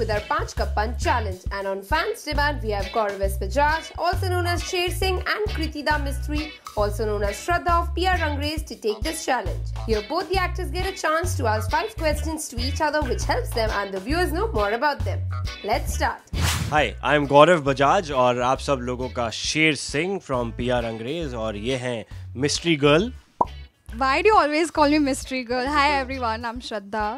with our Panch Ka Panch challenge. And on fans' demand, we have Gaurav S. Bajaj, also known as Sher Singh, and Kritida Mistry, also known as Shraddha of PR Rangrez, to take this challenge. Here, both the actors get a chance to ask 5 questions to each other, which helps them and the viewers know more about them. Let's start. Hi, I am Gaurav Bajaj और आप सब लोगों का Sher Singh from PR अंग्रेज और ये हैं mystery girl. Why do you always call me mystery girl? Hi everyone, I'm Shraddha.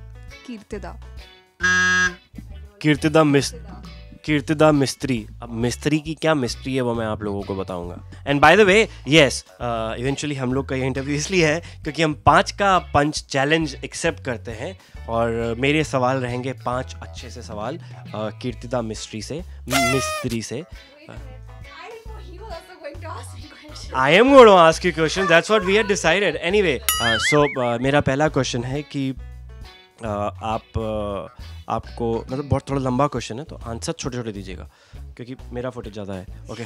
Kirtida Mistry. अब मिस्त्री की क्या मिस्ट्री है वो मैं आप लोगों को बताऊंगा. And by the way yes, eventually हम लोग का ये इंटरव्यू इसलिए है क्योंकि हम 5 का पंच चैलेंज एक्सेप्ट करते हैं और मेरे सवाल रहेंगे 5 अच्छे से सवाल कीर्तिदा मिस्त्री से. I am going to ask you question. That's what we had decided. Anyway, so मेरा पहला क्वेश्चन है कि आपको मतलब बहुत थोड़ा लंबा क्वेश्चन है तो आंसर छोटे छोटे दीजिएगा क्योंकि मेरा फुटेज ज़्यादा है. ओके.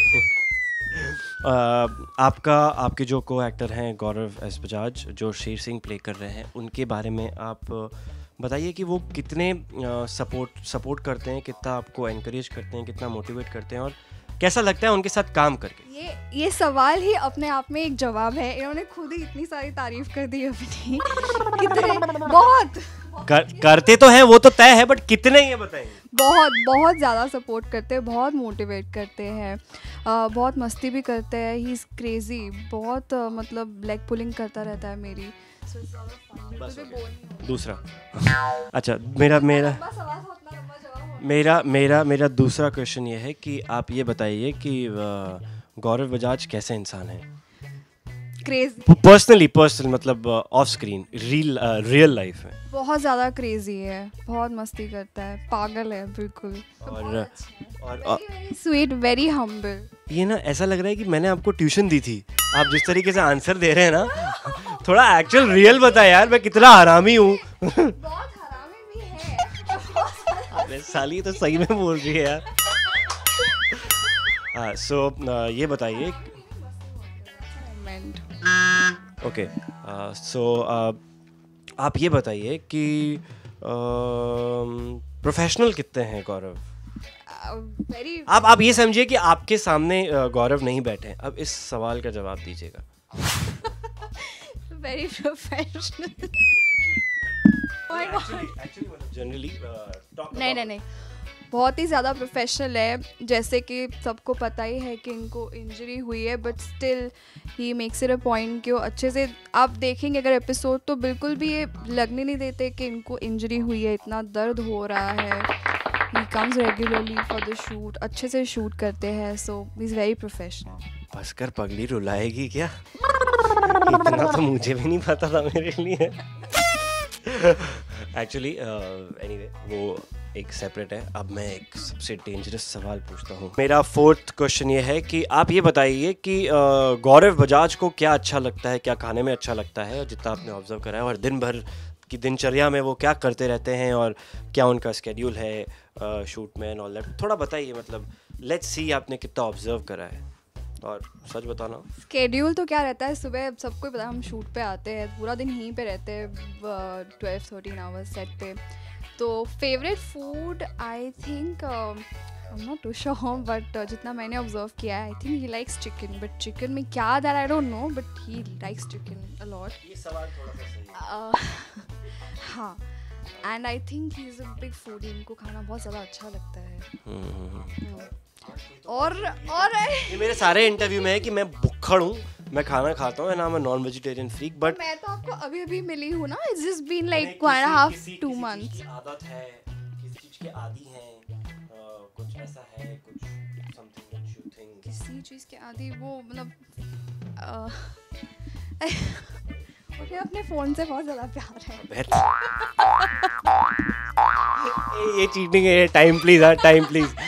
आपके जो को एक्टर हैं गौरव एस बजाज जो शेर सिंह प्ले कर रहे हैं उनके बारे में आप बताइए कि वो कितने सपोर्ट करते हैं, कितना आपको एनकरेज करते हैं, कितना मोटिवेट करते हैं और कैसा लगता है उनके साथ काम करके. ये सवाल ही अपने आप में एक जवाब है. इन्होंने खुद ही इतनी सारी तारीफ कर दी अपनी. कितने बहुत करते तो हैं वो तो तय है, बट कितने ये बताएंगे. बहुत ज़्यादा सपोर्ट करते हैं, बहुत मोटिवेट करते हैं, बहुत मस्ती भी करते हैं. He is crazy. बहुत मतलब लेग पुलिंग करता रहता है मेरी. दूसरा अच्छा मेरा दूसरा क्वेश्चन ये है कि आप ये बताइए कि गौरव बजाज कैसे इंसान है. क्रेजी. पर्सनल मतलब ऑफ स्क्रीन रियल लाइफ में बहुत ज़्यादा क्रेजी है, बहुत मस्ती करता है, पागल है बिल्कुल. और स्वीट, वेरी हम्बल. ये ना ऐसा लग रहा है कि मैंने आपको ट्यूशन दी थी. आप जिस तरीके से आंसर दे रहे हैं ना थोड़ा एक्चुअल रियल बताए यार. मैं कितना हरामी हूँ. साली तो सही में बोल रही है यार. सो ये बताइए. ओके. सो आप ये बताइए कि प्रोफेशनल कितने हैं गौरव. आप ये समझिए कि आपके सामने गौरव नहीं बैठे. अब इस सवाल का जवाब दीजिएगा. Very professional. जनरली नहीं बहुत ही ज़्यादा प्रोफेशनल है. जैसे कि सबको पता ही है कि इनको इंजरी हुई है, but still he makes it a point कि वो अच्छे से. आप देखेंगे अगर एपिसोड तो बिल्कुल भी ये लगने नहीं देते कि इनको इंजरी हुई है. इतना दर्द हो रहा है. He comes regularly for the shoot. अच्छे से शूट करते हैं. So he is very professional. बस कर पगली रुलाएगी क्या. इतना तो मुझे भी नहीं पता था मेरे लिए. एक्चुअली एनीवे वो एक सेपरेट है. अब मैं एक सबसे डेंजरस सवाल पूछता हूँ. मेरा 4th क्वेश्चन ये है कि आप ये बताइए कि गौरव बजाज को क्या अच्छा लगता है, क्या खाने में अच्छा लगता है जितना आपने ऑब्जर्व करा है, और दिन भर की दिनचर्या में वो क्या करते रहते हैं और क्या उनका स्केड्यूल है शूट में एंड ऑल दैट. थोड़ा बताइए. मतलब लेट्स सी आपने कितना ऑब्जर्व करा है और सच बताना. स्केड्यूल तो क्या रहता है, सुबह सबको पता है हम शूट पे आते हैं, पूरा दिन यहीं पे रहते हैं 12-13 आवर्स सेट पे. तो favourite food I think I am not too sure, but जितना मैंने ऑब्जर्व किया है I think he likes chicken. But chicken में क्या डाल I don't know, but he likes chicken a lot. ये सवाल थोड़ा सा सही है. हाँ. And I think he is a big foodie. इनको खाना बहुत ज़्यादा अच्छा लगता है. और ये मेरे सारे इंटरव्यू में है कि मैं भुक्खड़ हूँ, मैं खाना खाता हूँ and I am a non vegetarian freak. But मैं तो आपको अभी मिली हूँ ना. It's just been like 1.5-2 months. आदत है, किसी चीज के आदी हैं, कुछ ऐसा है, कुछ समथिंग दैट यू थिंक. किसी चीज के आदी वो मतलब मुझे अपने फोन से बहुत ज्यादा प्यार है. ये चीटिंग है. टाइम प्लीज यार. Time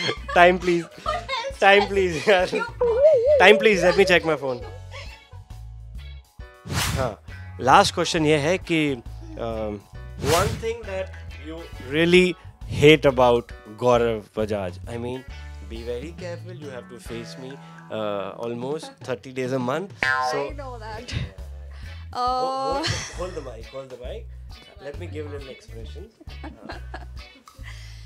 please let me check my phone. हाँ, लास्ट क्वेश्चन ये है कि one thing that you really hate about Gaurav Bajaj. I mean, be very careful. You have to face me almost 30 days a month. So I know that. hold the mic. Let me give a little expression.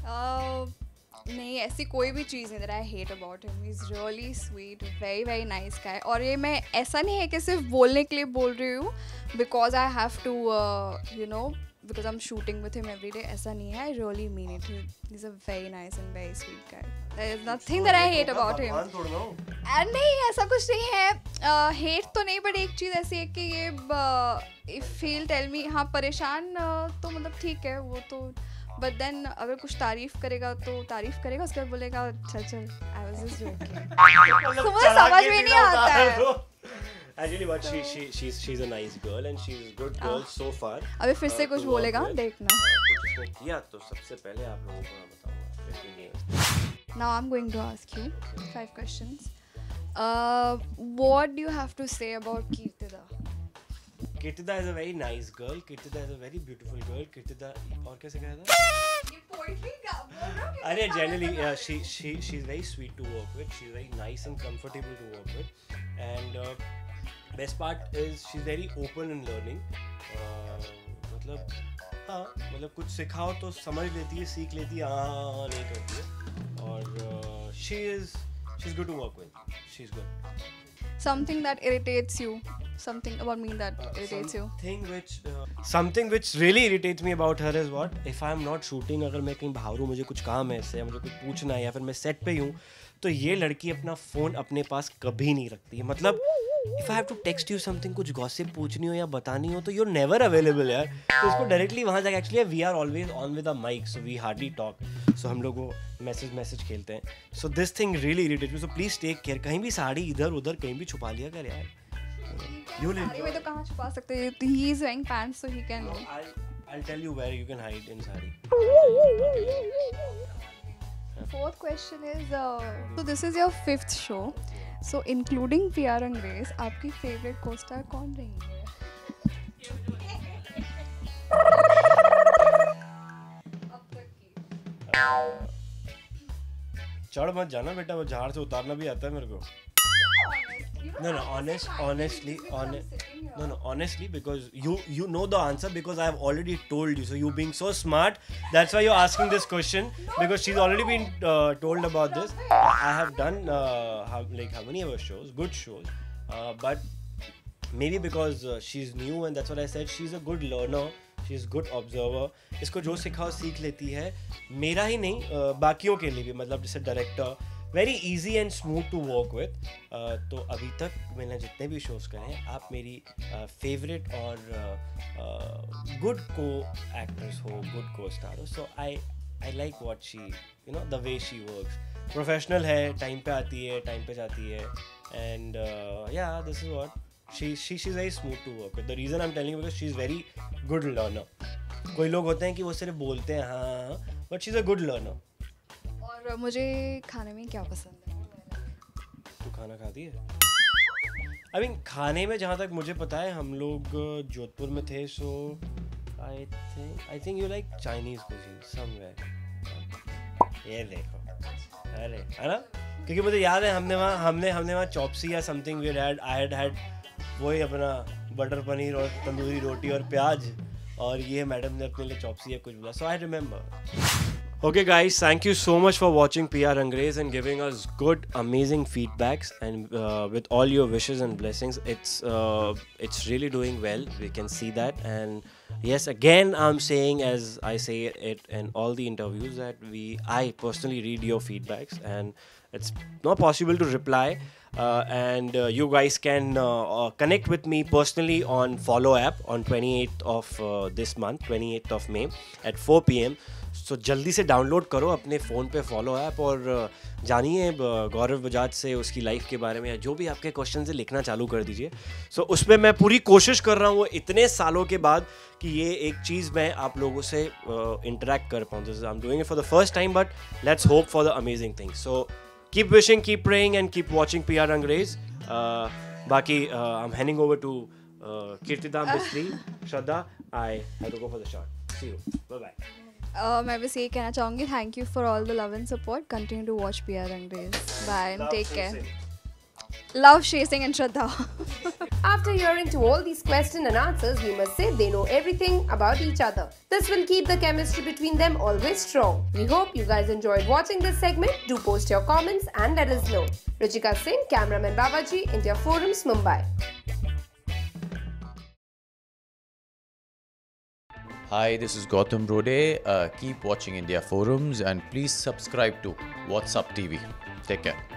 नहीं, ऐसी कोई भी चीज़ नहीं that I hate about him. He's really sweet, very very nice guy. और ये मैं ऐसा नहीं है कि सिर्फ बोलने के लिए बोल रही हूँ because I have to you know because I'm shooting with him every day. ऐसा नहीं है, I really mean it. He's a very nice and very sweet guy. There is nothing that I hate about him. नहीं, ऐसा कुछ नहीं है. Hate तो नहीं, but एक चीज़ ऐसी है कि ये if he'll tell me हाँ परेशान तो मतलब ठीक है वो तो, बट देन अगर कुछ तारीफ करेगा तो तारीफ करेगा, उसके बाद बोलेगा चल चल आई वाज जस्ट जोकिंग. तो मुझे समझ में नहीं आता है. Actually, but she's a nice girl and she's a good girl so far. अभी फिर से कुछ बोलेगा देखना. कुछ उसने किया तो सबसे पहले आप लोगों को मैं बताऊंगा. Now I'm going to ask you 5 questions. What do you have to say about Kirtida? Kirtida is a very nice girl. Kirtida is a very beautiful girl. Kirtida और कैसे कहा था? ये poetry का बोल रहा हूँ. अरे generally she's very sweet to work with. She's very nice and comfortable to work with. And best part is she's very open in learning. मतलब हाँ मतलब कुछ सिखाओ तो समझ लेती है, सीख लेती है, हाँ नहीं करती है. और she's good to work with. She's good. Something that irritates you. Something about me that irritates you. Something which really irritates me about her is what? If I'm not shooting, अगर मैं कहीं बाहर हूँ, मुझे कुछ काम है ऐसे, मुझे कुछ पूछना है या फिर मैं सेट पे हूँ, तो ये लड़की अपना फ़ोन अपने पास कभी नहीं रखती है. मतलब if I have to text you something, कुछ gossip पूछनी हो या बतानी हो, तो you're never available यार. तो इसको डायरेक्टली वहाँ जाके actually we are always on with a mic, so we hardly talk. So हम लोग वो मैसेज खेलते हैं. So this thing really irritates me. So please take care. कहीं भी साड़ी इधर उधर कहीं भी छुपा लिया कर यार. साड़ी में तो कहाँ छुपा सकते हैं? He is wearing pants, so he can. No, I'll tell you where you can hide in sari. 4th question is so this is your 5th show. So including PR and Grace, आपकी favorite co-star कौन रही है? अब तक की. चढ़ मत जाना बेटा, वो झाड़ से उतारना भी आता है मेरे को. Honestly, because you know the answer because I have already told you. So you being so smart, that's why you're asking this question, because she's already been told about this. I have done how many of her shows, good shows, but maybe because she's new and that's what I said. She's a good learner. She's good observer. इसको जो सिखाओ सीख लेती है. मेरा ही नहीं बाकियों के लिए भी, मतलब जैसे director very easy and smooth to work with. तो अभी तक मैंने जितने भी शोज़ करे हैं, आप मेरी फेवरेट और गुड को एक्ट्रेस हो, गुड को स्टार हो. So I like what she the way she works. Professional है, टाइम पे आती है, टाइम पे जाती है. And yeah this is what she's very smooth to work with. The reason I'm telling you because she's very good learner. कोई लोग होते हैं कि वो सिर्फ बोलते हैं हाँ, but she's a good learner. और मुझे खाने में क्या पसंद है? तू खाना खाती है? I mean खाने में जहाँ तक मुझे पता है, हम लोग जोधपुर में थे, so I think you like Chinese cuisine somewhere. ये देखो, अरे है ना? क्योंकि मुझे याद है हमने वहाँ चॉपसी या समथिंग वी हैड वही अपना बटर पनीर और तंदूरी रोटी और प्याज, और ये मैडम ने अपने लिए चॉपसी या कुछ बोला. So I remember. Okay guys, thank you so much for watching PR Angrez and giving us good, amazing feedbacks, and with all your wishes and blessings, it's really doing well. We can see that, and yes, again I'm saying, as I say it in all the interviews, that I personally read your feedbacks, and it's not possible to reply, and you guys can connect with me personally on Follow app on 28th of this month, 28th of May at 4 PM. So जल्दी से download करो अपने phone पे follow app, और जानिए गौरव बजाज से उसकी life के बारे में, या जो भी आपके क्वेश्चन से लिखना चालू कर दीजिए. सो उसमें मैं पूरी कोशिश कर रहा हूँ वो इतने सालों के बाद कि ये एक चीज़ मैं आप लोगों से इंटरेक्ट कर पाऊँ. This I am doing it for the first time, but let's hope for the amazing thing. So keep wishing, keep praying, and keep watching PR Angrez. Baki, I'm handing over to Kirtida, Misri, Shraddha. I have to go for the shot. See you. Bye-bye. मैं बस ये कहना चाहूँगी, thank you for all the love and support. Continue to watch PR Angrez. Bye and take care. Love Shri Singh and Shraddha. After hearing to all these questions and answers, we must say they know everything about each other. This will keep the chemistry between them always strong. We hope you guys enjoyed watching this segment. Do post your comments and let us know. Ruchika Singh, cameraman Babaji, India Forums, Mumbai. Hi, this is Gautam Brode. Keep watching India Forums and please subscribe to What's Up TV. Take care.